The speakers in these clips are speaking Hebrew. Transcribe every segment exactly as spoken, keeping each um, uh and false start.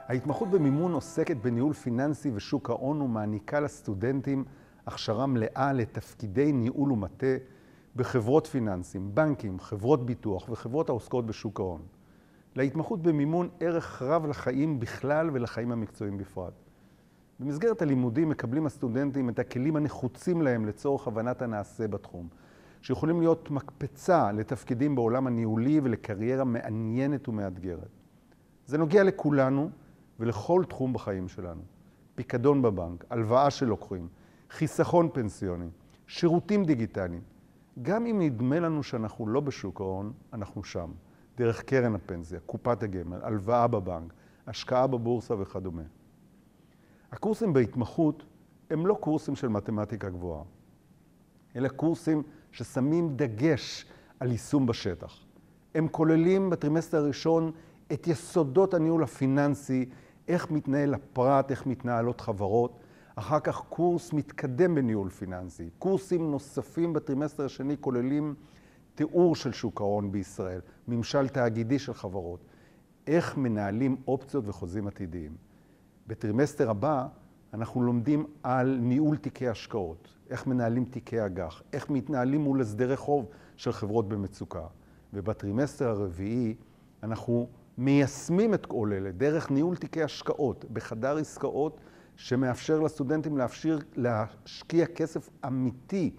ההתמחות במימון עוסקת בניהול פיננסי ושוק ההון ומעניקה לסטודנטים הכשרה מלאה לתפקידי ניהול ומטה בחברות פיננסים, בנקים, חברות ביטוח וחברות העוסקות בשוק ההון. להתמחות במימון ערך רב לחיים בכלל ולחיים המקצועיים בפרט. במסגרת הלימודים מקבלים הסטודנטים את הכלים הנחוצים להם לצורך הבנת הנעשה בתחום, שיכולים להיות מקפצה לתפקידים בעולם הניהולי ולקריירה מעניינת ומאתגרת. זה נוגע לכולנו ולכל תחום בחיים שלנו. פיקדון בבנק, הלוואה שלוקחים, חיסכון פנסיוני, שירותים דיגיטליים. גם אם נדמה לנו שאנחנו לא בשוק ההון, אנחנו שם. דרך קרן הפנסיה, קופת הגמל, הלוואה בבנק, השקעה בבורסה וכדומה. הקורסים בהתמחות הם לא קורסים של מתמטיקה גבוהה, אלא קורסים ששמים דגש על יישום בשטח. הם כוללים בטרימסטר הראשון את יסודות הניהול הפיננסי, איך מתנהל הפרט, איך מתנהלות חברות. אחר כך קורס מתקדם בניהול פיננסי. קורסים נוספים בטרימסטר השני כוללים תיאור של שוק ההון בישראל, ממשל תאגידי של חברות, איך מנהלים אופציות וחוזים עתידיים. בטרימסטר הבא אנחנו לומדים על ניהול תיקי השקעות, איך מנהלים תיקי אג"ח, איך מתנהלים מול הסדרי חוב של חברות במצוקה. ובטרימסטר הרביעי אנחנו מיישמים את כל אלה דרך ניהול תיקי השקעות בחדר עסקאות שמאפשר לסטודנטים להפשיר, להשקיע כסף אמיתי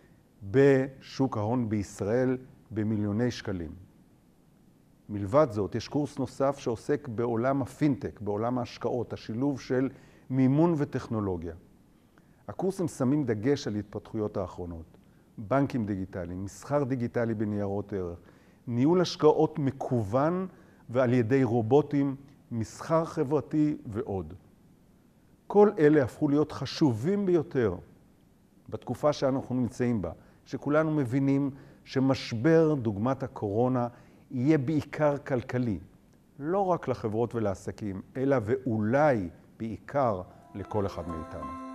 בשוק ההון בישראל במיליוני שקלים. מלבד זאת, יש קורס נוסף שעוסק בעולם הפינטק, בעולם ההשקעות, השילוב של מימון וטכנולוגיה. הקורסים שמים דגש על התפתחויות האחרונות, בנקים דיגיטליים, מסחר דיגיטלי בניירות ערך, ניהול השקעות מקוון ועל ידי רובוטים, מסחר חברתי ועוד. כל אלה הפכו להיות חשובים ביותר בתקופה שאנחנו נמצאים בה, שכולנו מבינים שמשבר דוגמת הקורונה יהיה בעיקר כלכלי, לא רק לחברות ולעסקים, אלא ואולי בעיקר לכל אחד מאיתנו.